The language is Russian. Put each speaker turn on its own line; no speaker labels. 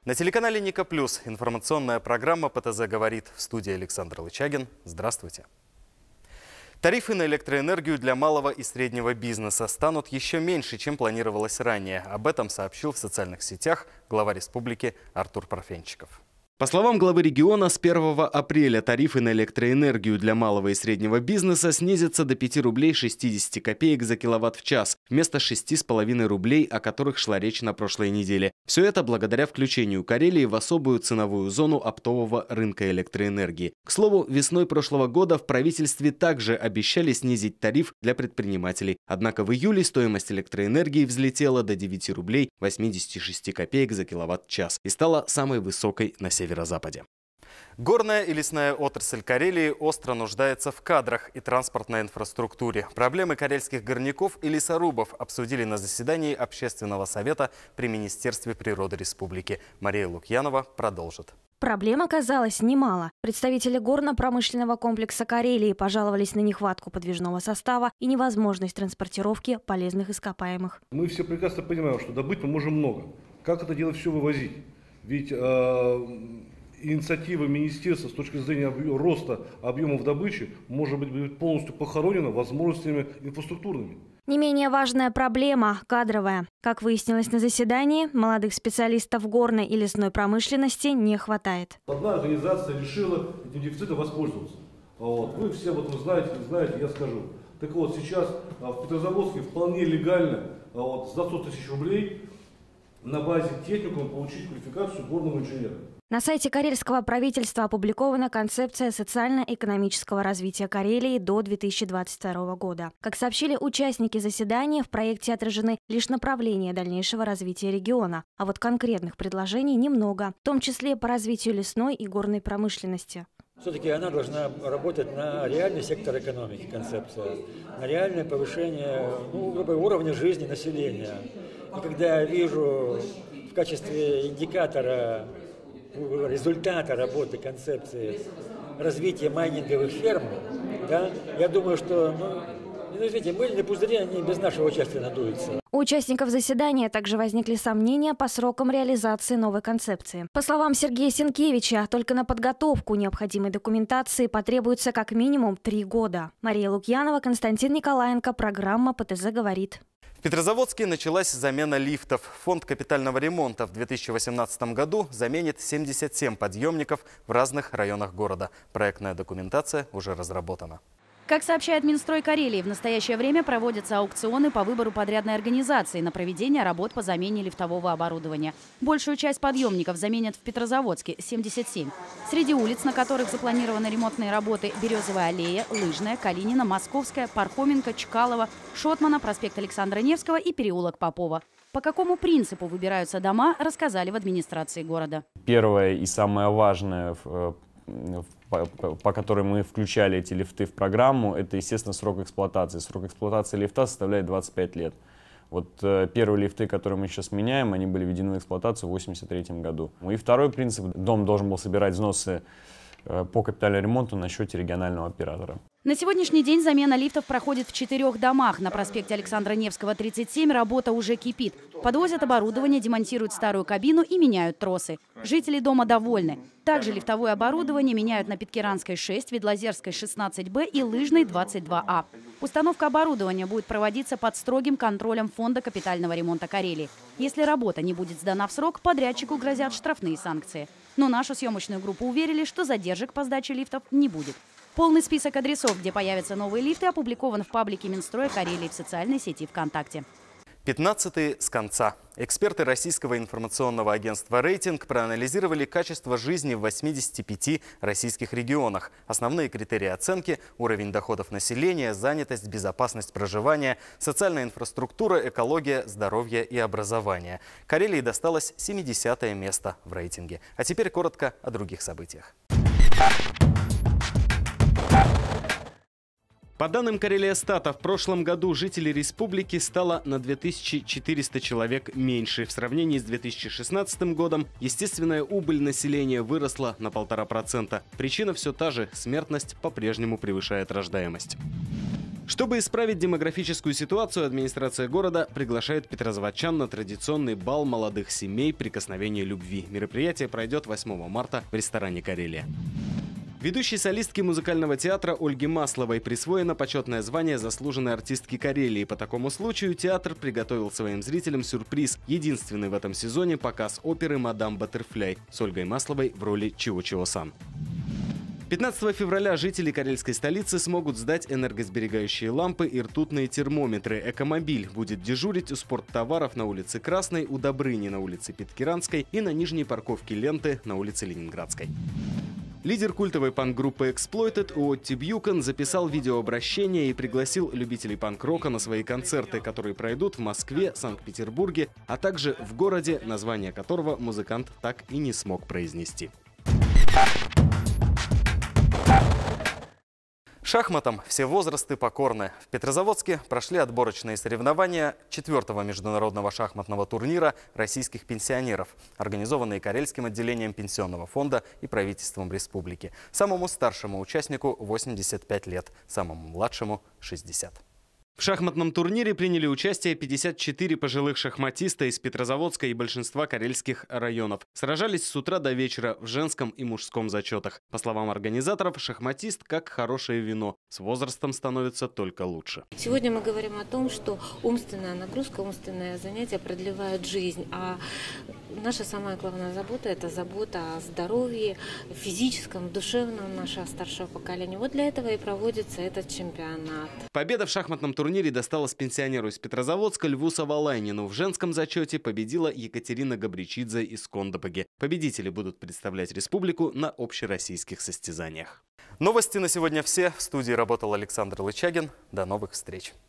На телеканале Ника Плюс информационная программа «ПТЗ говорит». В студии Александр Лычагин. Здравствуйте. Тарифы на электроэнергию для малого и среднего бизнеса станут еще меньше, чем планировалось ранее. Об этом сообщил в социальных сетях глава республики Артур Парфенчиков. По словам главы региона, с 1 апреля тарифы на электроэнергию для малого и среднего бизнеса снизятся до 5 рублей 60 копеек за киловатт в час, вместо 6,5 рублей, о которых шла речь на прошлой неделе. Все это благодаря включению Карелии в особую ценовую зону оптового рынка электроэнергии. К слову, весной прошлого года в правительстве также обещали снизить тариф для предпринимателей. Однако в июле стоимость электроэнергии взлетела до 9 рублей 86 копеек за киловатт-час и стала самой высокой на северо-западе. Горная и лесная отрасль Карелии остро нуждается в кадрах и транспортной инфраструктуре. Проблемы карельских горняков и лесорубов обсудили на заседании Общественного совета при Министерстве природы республики. Мария Лукьянова продолжит.
Проблем оказалось немало. Представители горно-промышленного комплекса Карелии пожаловались на нехватку подвижного состава и невозможность транспортировки полезных ископаемых.
Мы все прекрасно понимаем, что добыть мы можем много. Как это дело все вывозить? Ведь инициатива министерства с точки зрения роста объемов добычи может быть полностью похоронена возможностями инфраструктурными.
Не менее важная проблема – кадровая. Как выяснилось на заседании, молодых специалистов горной и лесной промышленности не хватает.
Одна организация решила этим дефицитом воспользоваться. Вы все знаете, я скажу. Так вот, сейчас в Петрозаводске вполне легально за 100 тысяч рублей на базе техникума получить квалификацию горного инженера.
На сайте карельского правительства опубликована концепция социально-экономического развития Карелии до 2022 года. Как сообщили участники заседания, в проекте отражены лишь направления дальнейшего развития региона, а вот конкретных предложений немного, в том числе по развитию лесной и горной промышленности.
Все-таки она должна работать на реальный сектор экономики, концепция, на реальное повышение уровня жизни населения. И когда я вижу в качестве индикатора результата работы концепции развития майнинговых ферм, я думаю, что мыльные пузыри, они без нашего участия надуются.
У участников заседания также возникли сомнения по срокам реализации новой концепции. По словам Сергея Сенкевича, только на подготовку необходимой документации потребуется как минимум 3 года. Мария Лукьянова, Константин Николаенко, программа «ПТЗ говорит».
В Петрозаводске началась замена лифтов. Фонд капитального ремонта в 2018 году заменит 77 подъемников в разных районах города. Проектная документация уже разработана.
Как сообщает Минстрой Карелии, в настоящее время проводятся аукционы по выбору подрядной организации на проведение работ по замене лифтового оборудования. Большую часть подъемников заменят в Петрозаводске – 77. Среди улиц, на которых запланированы ремонтные работы – Березовая аллея, Лыжная, Калинина, Московская, Пархоменко, Чкалова, Шотмана, проспект Александра Невского и переулок Попова. По какому принципу выбираются дома, рассказали в администрации города.
Первое и самое важное, по которой мы включали эти лифты в программу, это, естественно, срок эксплуатации. Срок эксплуатации лифта составляет 25 лет. Вот первые лифты, которые мы сейчас меняем, они были введены в эксплуатацию в 1983 году. И второй принцип: дом должен был собирать взносы по капитальному ремонту на счете регионального оператора.
На сегодняшний день замена лифтов проходит в 4 домах. На проспекте Александра Невского, 37, работа уже кипит. Подвозят оборудование, демонтируют старую кабину и меняют тросы. Жители дома довольны. Также лифтовое оборудование меняют на Питкеранской 6, Ветлозерской 16Б и Лыжной 22А. Установка оборудования будет проводиться под строгим контролем Фонда капитального ремонта Карелии. Если работа не будет сдана в срок, подрядчику грозят штрафные санкции. Но нашу съемочную группу уверили, что задержек по сдаче лифтов не будет. Полный список адресов, где появятся новые лифты, опубликован в паблике Минстроя Карелии в социальной сети ВКонтакте.
15-е с конца. Эксперты российского информационного агентства «Рейтинг» проанализировали качество жизни в 85 российских регионах. Основные критерии оценки – уровень доходов населения, занятость, безопасность проживания, социальная инфраструктура, экология, здоровье и образование. Карелии досталось 70-е место в рейтинге. А теперь коротко о других событиях. По данным Карелия-Стата, в прошлом году жителей республики стало на 2400 человек меньше. В сравнении с 2016 годом естественная убыль населения выросла на 1,5%. Причина все та же – смертность по-прежнему превышает рождаемость. Чтобы исправить демографическую ситуацию, администрация города приглашает петрозаводчан на традиционный бал молодых семей «Прикосновение любви». Мероприятие пройдет 8 марта в ресторане «Карелия». Ведущей солистке музыкального театра Ольге Масловой присвоено почетное звание заслуженной артистки Карелии. По такому случаю театр приготовил своим зрителям сюрприз. Единственный в этом сезоне показ оперы «Мадам Баттерфляй» с Ольгой Масловой в роли Чио-Чио-сан. 15 февраля жители карельской столицы смогут сдать энергосберегающие лампы и ртутные термометры. «Экомобиль» будет дежурить у спорттоваров на улице Красной, у Добрыни на улице Питкиранской и на нижней парковке «Ленты» на улице Ленинградской. Лидер культовой панк-группы Exploited Уотти Бьюкон записал видеообращение и пригласил любителей панк-рока на свои концерты, которые пройдут в Москве, Санкт-Петербурге, а также в городе, название которого музыкант так и не смог произнести. Шахматам все возрасты покорны. В Петрозаводске прошли отборочные соревнования 4-го международного шахматного турнира российских пенсионеров, организованные Карельским отделением Пенсионного фонда и правительством республики. Самому старшему участнику 85 лет, самому младшему – 60. В шахматном турнире приняли участие 54 пожилых шахматиста из Петрозаводска и большинства карельских районов. Сражались с утра до вечера в женском и мужском зачетах. По словам организаторов, шахматист как хорошее вино. С возрастом становится только лучше.
Сегодня мы говорим о том, что умственная нагрузка, умственное занятие продлевает жизнь. А наша самая главная забота – это забота о здоровье, физическом, душевном нашего старшего поколения. Вот для этого и проводится этот чемпионат.
Победа в шахматном турнире досталась пенсионеру из Петрозаводска Льву Савалайнину. В женском зачете победила Екатерина Габричидзе из Кондопоги. Победители будут представлять республику на общероссийских состязаниях. Новости на сегодня все. В студии работал Александр Лычагин. До новых встреч.